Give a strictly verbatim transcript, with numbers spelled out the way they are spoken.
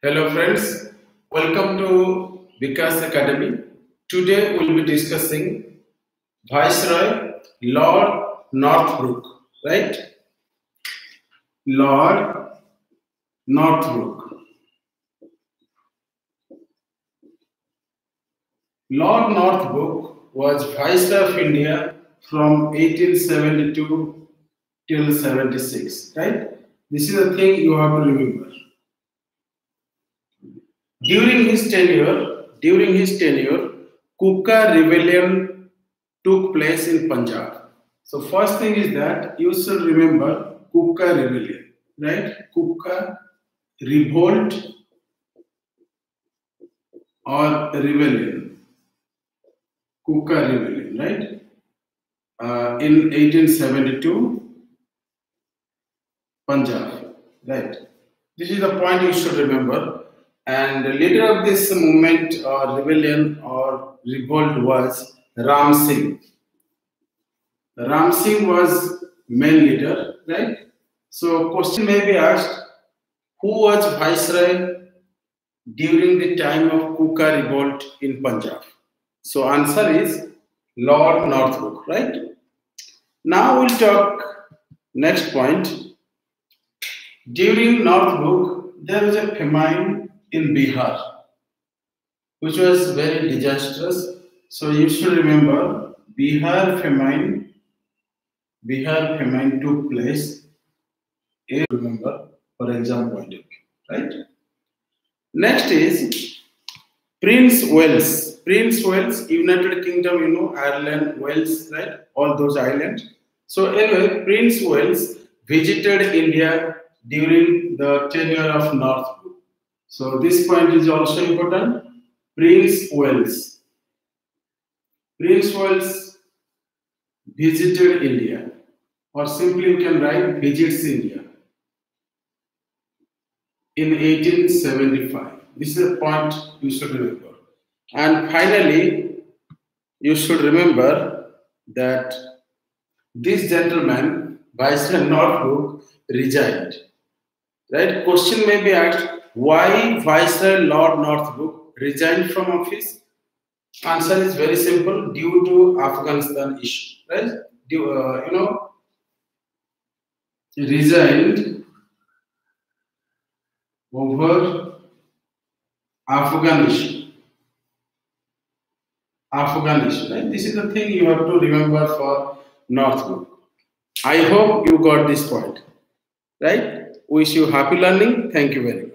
Hello friends, welcome to Vikas Academy. Today we'll be discussing Viceroy Lord Northbrook, right? Lord Northbrook. Lord Northbrook was Viceroy of India from eighteen seventy-two till seventy-six, right? This is the thing you have to remember. During his tenure, during his tenure, Kukka rebellion took place in Punjab. So first thing is that you should remember Kukka rebellion, right? Kukka revolt or rebellion. Kukka rebellion, right? Uh, in eighteen seventy-two, Punjab, right? This is the point you should remember. And the leader of this movement or rebellion or revolt was Ram Singh. Ram Singh was main leader, right? So question may be asked, who was Viceroy during the time of Kukka revolt in Punjab? So answer is Lord Northbrook, right? Now we'll talk next point. During Northbrook, there was a famine in Bihar, which was very disastrous. So you should remember Bihar famine. Bihar famine took place. Remember for exam point of view, right? Next is Prince Wales. Prince Wales, United Kingdom, you know, Ireland, Wales, right? All those islands. So anyway, Prince Wales visited India during the tenure of Northbrook. So this point is also important. Prince Wales. Prince Wales visited India, or simply you can write visits India in eighteen seventy-five. This is a point you should remember. And finally, you should remember that this gentleman, Viceroy Northbrook, resigned. Right? Question may be asked, why Viceroy Lord Northbrook resigned from office? Answer is very simple, due to Afghanistan issue, right? Due, uh, you know, resigned over Afghan issue. Afghan issue, right? This is the thing you have to remember for Northbrook. I hope you got this point, right? Wish you happy learning. Thank you very much.